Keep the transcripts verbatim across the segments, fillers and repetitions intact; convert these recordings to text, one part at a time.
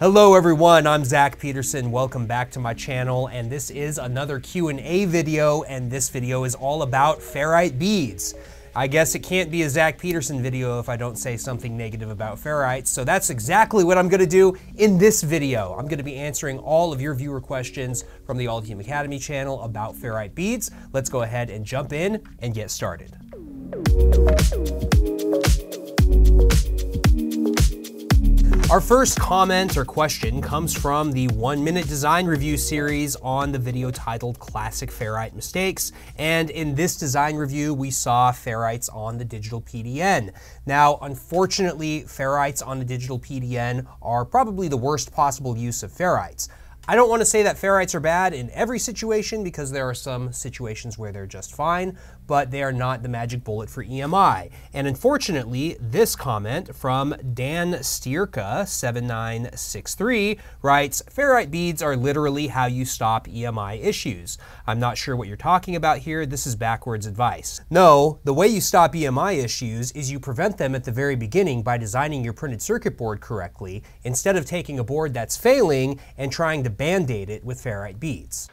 Hello everyone, I'm Zach Peterson. Welcome back to my channel, and this is another Q and A video, and this video is all about ferrite beads. I guess it can't be a Zach Peterson video if I don't say something negative about ferrites, so that's exactly what I'm going to do in this video. I'm going to be answering all of your viewer questions from the Altium Academy channel about ferrite beads. Let's go ahead and jump in and get started. Our first comment or question comes from the one minute design review series on the video titled Classic Ferrite Mistakes. And in this design review, we saw ferrites on the digital P D N. Now, unfortunately, ferrites on the digital P D N are probably the worst possible use of ferrites. I don't want to say that ferrites are bad in every situation, because there are some situations where they're just fine, but they are not the magic bullet for E M I. And unfortunately, this comment from Dan Stierka seven nine six three writes, "Ferrite beads are literally how you stop E M I issues. I'm not sure what you're talking about here. This is backwards advice." No, the way you stop E M I issues is you prevent them at the very beginning by designing your printed circuit board correctly, instead of taking a board that's failing and trying to band-aid it with ferrite beads.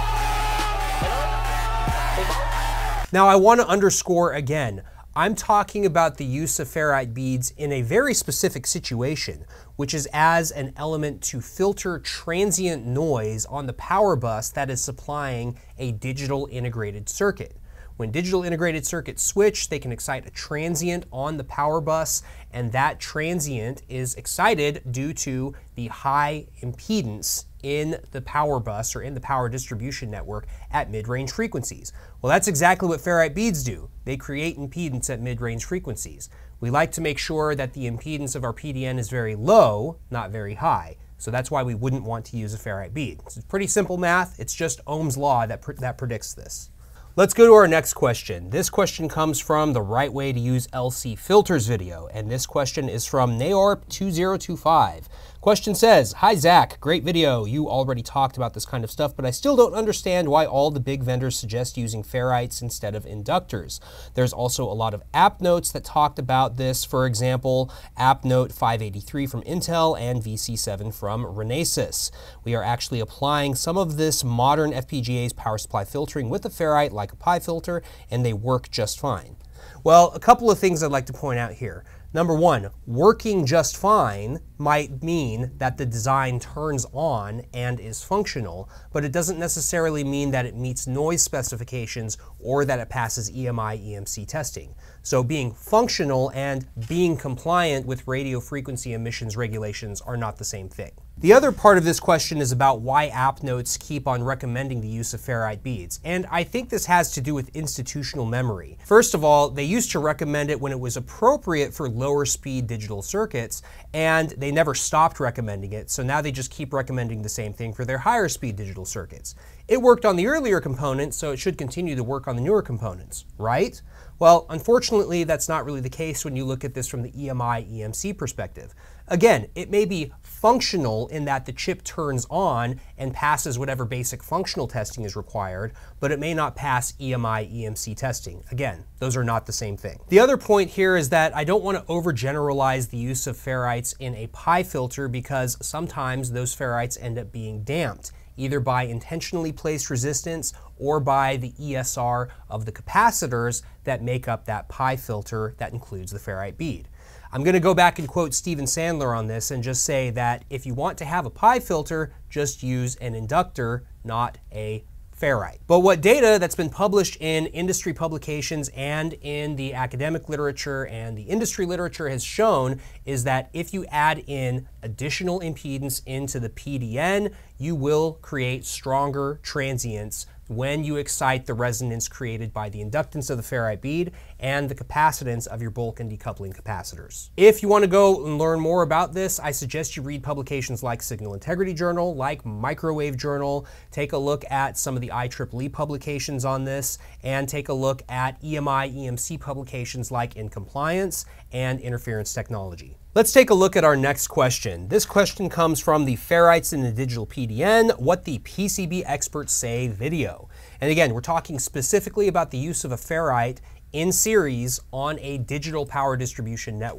Now, I want to underscore again, I'm talking about the use of ferrite beads in a very specific situation, which is as an element to filter transient noise on the power bus that is supplying a digital integrated circuit. When digital integrated circuits switch, they can excite a transient on the power bus, and that transient is excited due to the high impedance in the power bus or in the power distribution network at mid-range frequencies. Well, that's exactly what ferrite beads do. They create impedance at mid-range frequencies. We like to make sure that the impedance of our P D N is very low, not very high. So that's why we wouldn't want to use a ferrite bead. It's pretty simple math. It's just Ohm's law that, pr that predicts this. Let's go to our next question. This question comes from the Right Way to Use L C Filters video, and this question is from Naorp two zero two five. Question says, "Hi Zach, great video. You already talked about this kind of stuff, but I still don't understand why all the big vendors suggest using ferrites instead of inductors. There's also a lot of app notes that talked about this. For example, app note five eighty-three from Intel and V C seven from Renesas. We are actually applying some of this modern F P G A's power supply filtering with a ferrite like a pi filter, and they work just fine." Well, a couple of things I'd like to point out here. Number one, working just fine might mean that the design turns on and is functional, but it doesn't necessarily mean that it meets noise specifications or that it passes E M I E M C testing. So being functional and being compliant with radio frequency emissions regulations are not the same thing. The other part of this question is about why app notes keep on recommending the use of ferrite beads, and I think this has to do with institutional memory. First of all, they used to recommend it when it was appropriate for lower speed digital circuits, and they never stopped recommending it, so now they just keep recommending the same thing for their higher speed digital circuits. It worked on the earlier components, so it should continue to work on the newer components, right? Well, unfortunately, that's not really the case when you look at this from the E M I E M C perspective. Again, it may be functional in that the chip turns on and passes whatever basic functional testing is required, but it may not pass E M I E M C testing. Again, those are not the same thing. The other point here is that I don't want to overgeneralize the use of ferrites in a pi filter, because sometimes those ferrites end up being damped, either by intentionally placed resistance or by the E S R of the capacitors that make up that pi filter that includes the ferrite bead. I'm going to go back and quote Steven Sandler on this and just say that if you want to have a pi filter, just use an inductor, not a ferrite. But what data that's been published in industry publications and in the academic literature and the industry literature has shown is that if you add in additional impedance into the P D N, you will create stronger transients when you excite the resonance created by the inductance of the ferrite bead and the capacitance of your bulk and decoupling capacitors. If you want to go and learn more about this, I suggest you read publications like Signal Integrity Journal, like Microwave Journal. Take a look at some of the I triple E publications on this, and take a look at E M I E M C publications like In Compliance and Interference Technology. Let's take a look at our next question. This question comes from the Ferrites in the Digital P D N, What the P C B Experts Say video. And again, we're talking specifically about the use of a ferrite in series on a digital power distribution network.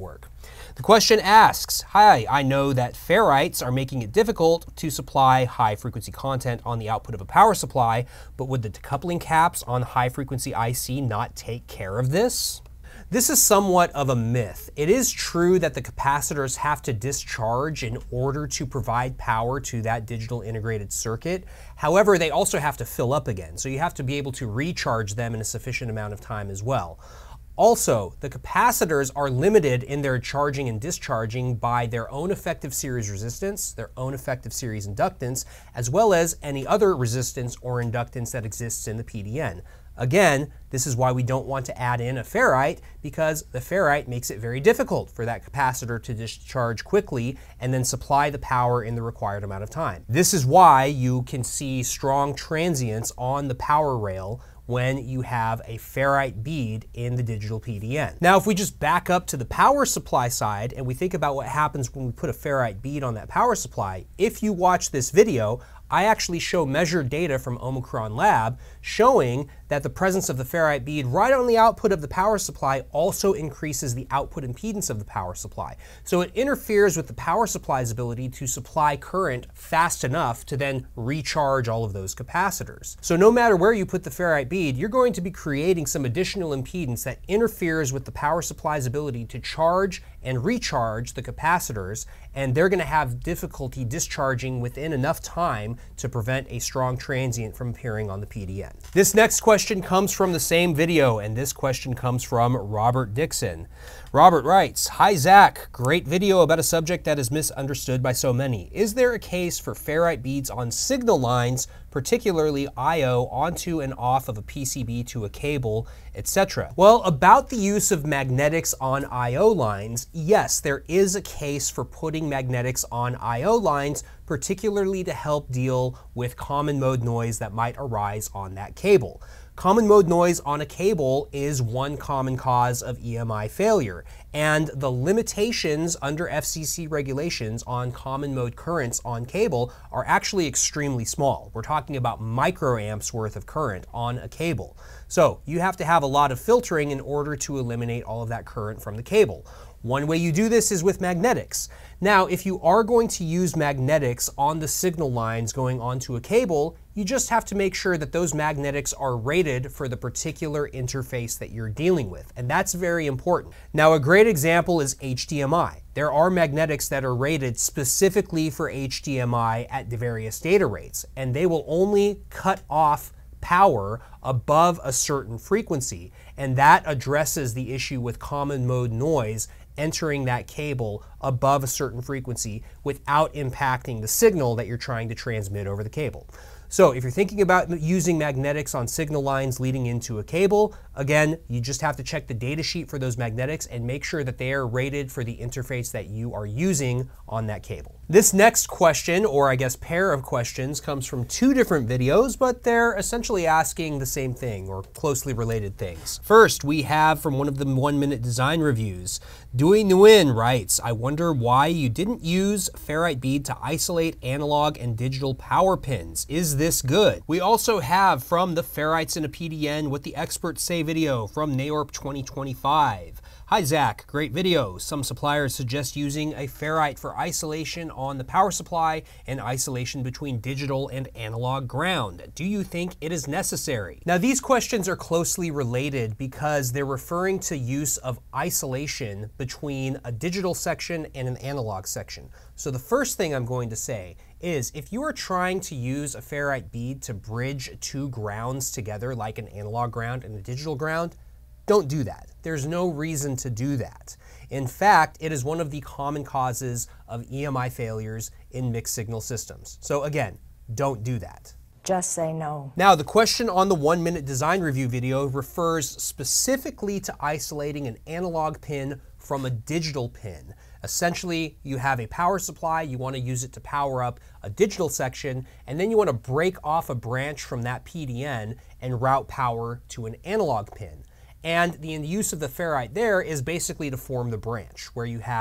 The question asks, hi, I know that ferrites are making it difficult to supply high frequency content on the output of a power supply, but would the decoupling caps on high frequency I C not take care of this? This is somewhat of a myth. It is true that the capacitors have to discharge in order to provide power to that digital integrated circuit. However, they also have to fill up again, so you have to be able to recharge them in a sufficient amount of time as well. Also, the capacitors are limited in their charging and discharging by their own effective series resistance, their own effective series inductance, as well as any other resistance or inductance that exists in the P D N. Again, this is why we don't want to add in a ferrite, because the ferrite makes it very difficult for that capacitor to discharge quickly and then supply the power in the required amount of time. This is why you can see strong transients on the power rail when you have a ferrite bead in the digital P D N. Now, if we just back up to the power supply side and we think about what happens when we put a ferrite bead on that power supply, if you watch this video, I actually show measured data from Omicron Lab showing that the presence of the ferrite bead right on the output of the power supply also increases the output impedance of the power supply. So it interferes with the power supply's ability to supply current fast enough to then recharge all of those capacitors. So no matter where you put the ferrite bead, you're going to be creating some additional impedance that interferes with the power supply's ability to charge and recharge the capacitors, and they're going to have difficulty discharging within enough time to prevent a strong transient from appearing on the P D N. This next question comes from the same video, and this question comes from Robert Dixon. Robert writes, hi Zach, great video about a subject that is misunderstood by so many. Is there a case for ferrite beads on signal lines, particularly I O onto and off of a P C B to a cable, et cetera? Well, about the use of magnetics on I O lines, yes, there is a case for putting magnetics on I O lines, particularly to help deal with common mode noise that might arise on that cable. Common mode noise on a cable is one common cause of E M I failure, and the limitations under F C C regulations on common mode currents on cable are actually extremely small. We're talking about microamps worth of current on a cable. So you have to have a lot of filtering in order to eliminate all of that current from the cable. One way you do this is with magnetics. Now, if you are going to use magnetics on the signal lines going onto a cable, you just have to make sure that those magnetics are rated for the particular interface that you're dealing with, and that's very important. Now, a great example is H D M I. There are magnetics that are rated specifically for H D M I at the various data rates, and they will only cut off power above a certain frequency, and that addresses the issue with common mode noise entering that cable above a certain frequency without impacting the signal that you're trying to transmit over the cable. So if you're thinking about using magnetics on signal lines leading into a cable, again, you just have to check the data sheet for those magnetics and make sure that they are rated for the interface that you are using on that cable. This next question, or I guess pair of questions, comes from two different videos, but they're essentially asking the same thing or closely related things. First, we have from one of the one minute design reviews. Dewey Nguyen writes, I wonder why you didn't use ferrite bead to isolate analog and digital power pins. Is this good? We also have from the Ferrites in a P D N What the Experts Say video from NAORP twenty twenty-five. Hi Zach, great video. Some suppliers suggest using a ferrite for isolation on the power supply and isolation between digital and analog ground. Do you think it is necessary? Now these questions are closely related because they're referring to use of isolation between a digital section and an analog section. So the first thing I'm going to say is if you are trying to use a ferrite bead to bridge two grounds together like an analog ground and a digital ground, don't do that. There's no reason to do that. In fact, it is one of the common causes of E M I failures in mixed signal systems. So again, don't do that. Just say no. Now, the question on the one minute design review video refers specifically to isolating an analog pin from a digital pin. Essentially, you have a power supply, you want to use it to power up a digital section, and then you want to break off a branch from that P D N and route power to an analog pin. And the use of the ferrite there is basically to form the branch, where you have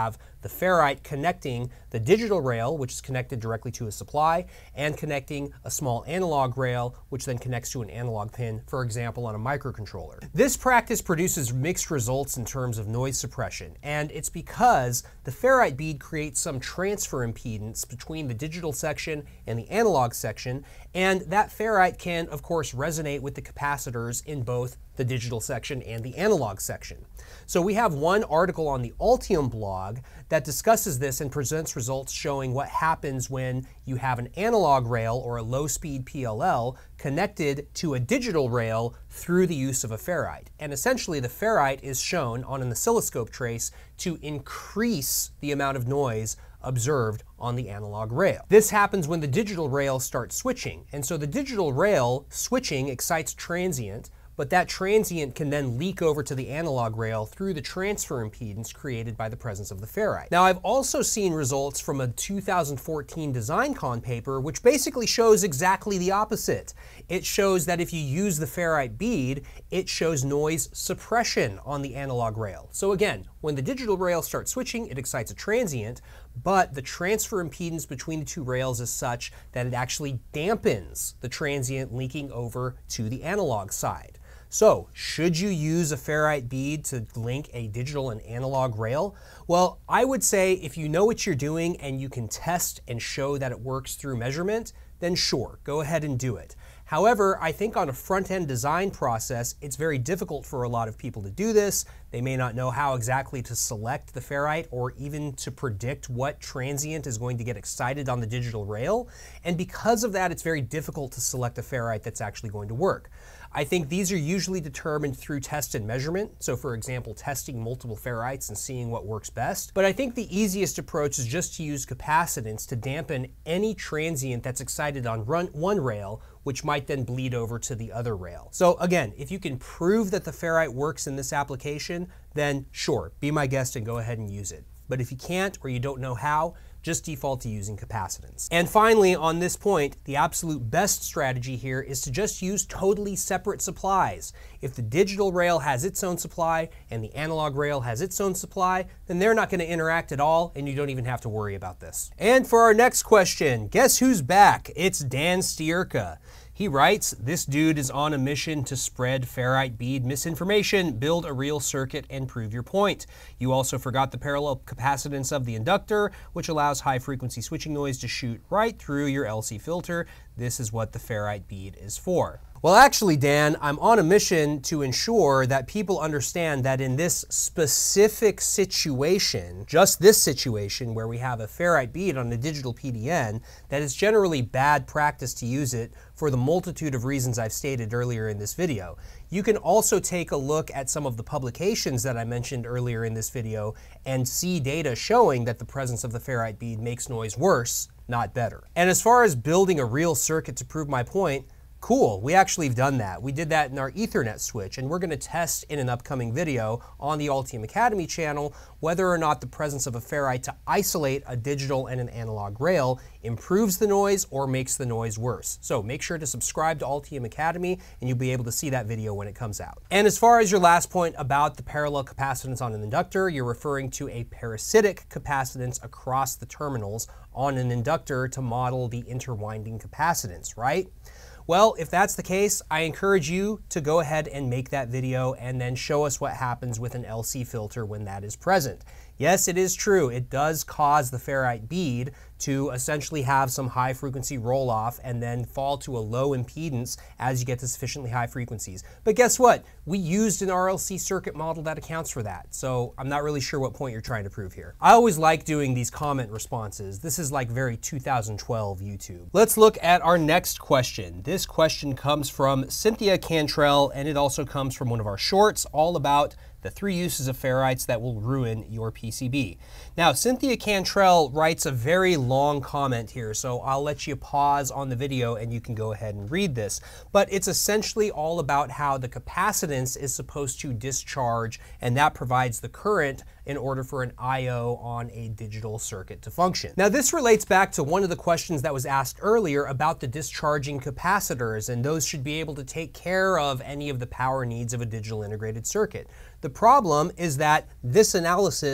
the ferrite connecting the digital rail, which is connected directly to a supply, and connecting a small analog rail, which then connects to an analog pin, for example, on a microcontroller. This practice produces mixed results in terms of noise suppression, and it's because the ferrite bead creates some transfer impedance between the digital section and the analog section, and that ferrite can, of course, resonate with the capacitors in both the digital section and the analog section. So we have one article on the Altium blog that discusses this and presents results showing what happens when you have an analog rail or a low-speed P L L connected to a digital rail through the use of a ferrite. And essentially the ferrite is shown on an oscilloscope trace to increase the amount of noise observed on the analog rail. This happens when the digital rail starts switching. And so the digital rail switching excites transient, but that transient can then leak over to the analog rail through the transfer impedance created by the presence of the ferrite. Now, I've also seen results from a two thousand fourteen DesignCon paper which basically shows exactly the opposite. It shows that if you use the ferrite bead, it shows noise suppression on the analog rail. So again, when the digital rail starts switching, it excites a transient, but the transfer impedance between the two rails is such that it actually dampens the transient leaking over to the analog side. So, should you use a ferrite bead to link a digital and analog rail? Well, I would say if you know what you're doing and you can test and show that it works through measurement, then sure, go ahead and do it. However, I think on a front-end design process, it's very difficult for a lot of people to do this. They may not know how exactly to select the ferrite or even to predict what transient is going to get excited on the digital rail. And because of that, it's very difficult to select a ferrite that's actually going to work. I think these are usually determined through test and measurement. So for example, testing multiple ferrites and seeing what works best. But I think the easiest approach is just to use capacitance to dampen any transient that's excited on run one rail, which might then bleed over to the other rail. So again, if you can prove that the ferrite works in this application, then sure, be my guest and go ahead and use it. But if you can't or you don't know how, just default to using capacitance. And finally, on this point, the absolute best strategy here is to just use totally separate supplies. If the digital rail has its own supply and the analog rail has its own supply, then they're not going to interact at all, and you don't even have to worry about this. And for our next question, guess who's back? It's Dan Stierka. He writes, "This dude is on a mission to spread ferrite bead misinformation, build a real circuit, and prove your point. You also forgot the parallel capacitance of the inductor, which allows high-frequency switching noise to shoot right through your L C filter. This is what the ferrite bead is for." Well, actually, Dan, I'm on a mission to ensure that people understand that in this specific situation, just this situation where we have a ferrite bead on a digital P D N, that it's generally bad practice to use it for the multitude of reasons I've stated earlier in this video. You can also take a look at some of the publications that I mentioned earlier in this video and see data showing that the presence of the ferrite bead makes noise worse, not better. And as far as building a real circuit to prove my point, cool, we actually have done that. We did that in our Ethernet switch, and we're going to test in an upcoming video on the Altium Academy channel whether or not the presence of a ferrite to isolate a digital and an analog rail improves the noise or makes the noise worse. So make sure to subscribe to Altium Academy and you'll be able to see that video when it comes out. And as far as your last point about the parallel capacitance on an inductor, you're referring to a parasitic capacitance across the terminals on an inductor to model the interwinding capacitance, right? Well, if that's the case, I encourage you to go ahead and make that video and then show us what happens with an L C filter when that is present. Yes, it is true. It does cause the ferrite bead to essentially have some high frequency roll off and then fall to a low impedance as you get to sufficiently high frequencies. But guess what? We used an R L C circuit model that accounts for that. So I'm not really sure what point you're trying to prove here. I always like doing these comment responses. This is like very two thousand twelve YouTube. Let's look at our next question. This question comes from Cynthia Cantrell, and it also comes from one of our shorts all about the three uses of ferrites that will ruin your P C B. Now, Cynthia Cantrell writes a very long comment here, so I'll let you pause on the video and you can go ahead and read this. But it's essentially all about how the capacitance is supposed to discharge, and that provides the current in order for an I O on a digital circuit to function. Now, this relates back to one of the questions that was asked earlier about the discharging capacitors, and those should be able to take care of any of the power needs of a digital integrated circuit. The problem is that this analysis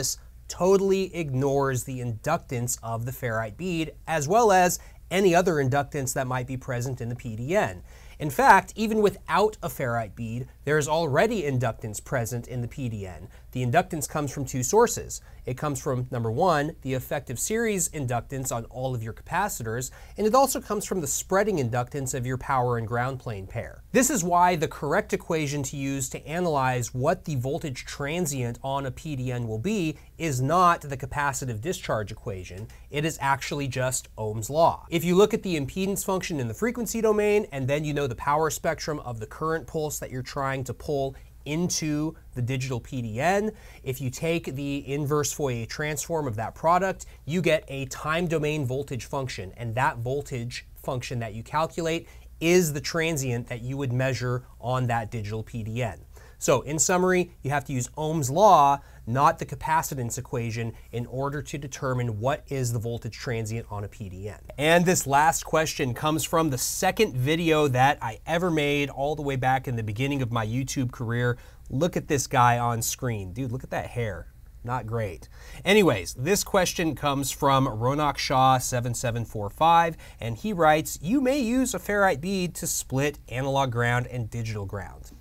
totally ignores the inductance of the ferrite bead, as well as any other inductance that might be present in the P D N. In fact, even without a ferrite bead, there is already inductance present in the P D N. The inductance comes from two sources. It comes from, number one, the effective series inductance on all of your capacitors, and it also comes from the spreading inductance of your power and ground plane pair. This is why the correct equation to use to analyze what the voltage transient on a P D N will be is not the capacitive discharge equation. It is actually just Ohm's law. If you look at the impedance function in the frequency domain, and then you know the power spectrum of the current pulse that you're trying to pull into the digital P D N, if you take the inverse Fourier transform of that product, you get a time domain voltage function, and that voltage function that you calculate is the transient that you would measure on that digital P D N. So in summary, you have to use Ohm's law, not the capacitance equation, in order to determine what is the voltage transient on a P D N. And this last question comes from the second video that I ever made all the way back in the beginning of my YouTube career. Look at this guy on screen. Dude, look at that hair. Not great. Anyways, this question comes from Ronak Shah seven seven four five, and he writes, you may use a ferrite bead to split analog ground and digital ground.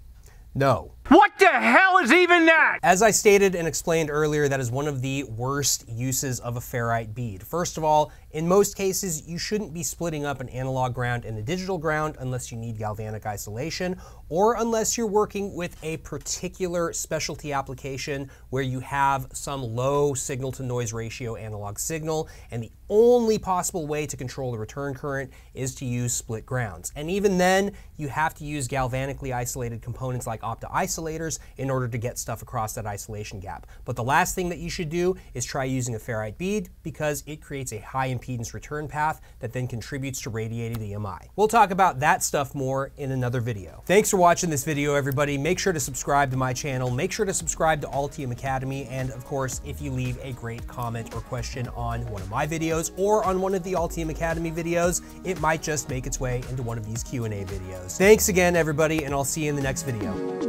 No. What the hell is even that? As I stated and explained earlier, that is one of the worst uses of a ferrite bead. First of all, in most cases, you shouldn't be splitting up an analog ground and a digital ground unless you need galvanic isolation, or unless you're working with a particular specialty application where you have some low signal to noise ratio analog signal, and the only possible way to control the return current is to use split grounds. And even then, you have to use galvanically isolated components like opto-isolators in order to get stuff across that isolation gap. But the last thing that you should do is try using a ferrite bead, because it creates a high impedance return path that then contributes to radiated E M I. We'll talk about that stuff more in another video. Thanks for watching this video, everybody. Make sure to subscribe to my channel. Make sure to subscribe to Altium Academy. And of course, if you leave a great comment or question on one of my videos or on one of the Altium Academy videos, it might just make its way into one of these Q and A videos. Thanks again, everybody, and I'll see you in the next video.